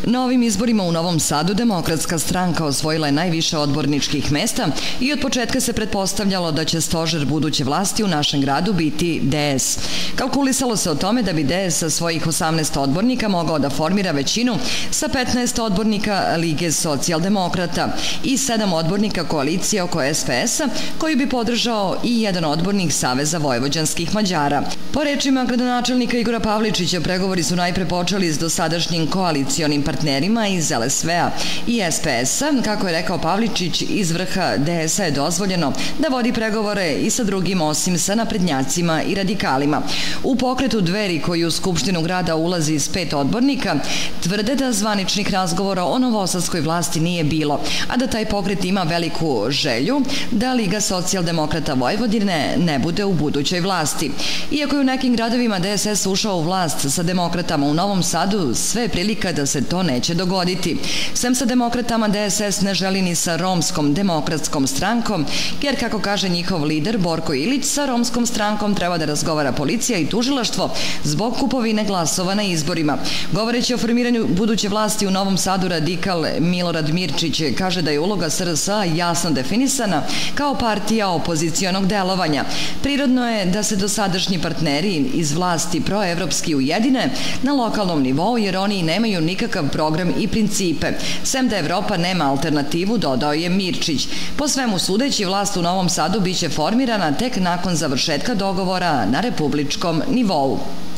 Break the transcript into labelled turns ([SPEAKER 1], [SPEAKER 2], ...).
[SPEAKER 1] Na ovim izborima u Novom Sadu Demokratska stranka osvojila je najviše odborničkih mesta i od početka se pretpostavljalo da će stožer buduće vlasti u našem gradu biti DS. Kalkulisalo se o tome da bi DS sa svojih 18 odbornika mogao da formira većinu sa 15 odbornika Lige socijaldemokrata i 7 odbornika koalicije oko SPS-a, koji bi podržao i jedan odbornik Saveza vojvođanskih Mađara. Po rečima gradonačelnika Igora Pavličića, pregovori su najpre počeli s dosadašnjim koalicionim partnerima iz LSV-a i SPS-a. Kako je rekao Pavličić, iz vrha DS-a je dozvoljeno da vodi pregovore i sa drugim osim sa naprednjacima i radikalima. U pokretu Dveri, koji u Skupštinu grada ulazi s 5 odbornika, tvrde da zvaničnih razgovora o novosadskoj vlasti nije bilo, a da taj pokret ima veliku želju da Liga socijaldemokrata Vojvodine ne bude u budućoj vlasti. Iako je u nekim gradovima DSS ušao u vlast sa demokratama, u Novom Sadu sve je prilika da se to neće dogoditi. Sem sa demokratama, DSS ne želi ni sa Romskom demokratskom strankom, jer, kako kaže njihov lider Borko Ilić, sa Romskom strankom treba da razgovara policija i tužilaštvo zbog kupovine glasova na izborima. Govoreći o formiranju buduće vlasti u Novom Sadu, radikal Milorad Mirčić kaže da je uloga SRS-a jasno definisana kao partija opozicionog delovanja. Prirodno je da se dosadašnji partneri iz vlasti proevropski ujedine na lokalnom nivou, jer oni nemaju nikakav program i principe. Sem da Evropa nema alternativu, dodao je Mirčić. Po svemu sudeći, vlast u Novom Sadu biće formirana tek nakon završetka dogovora na republičkom nivou.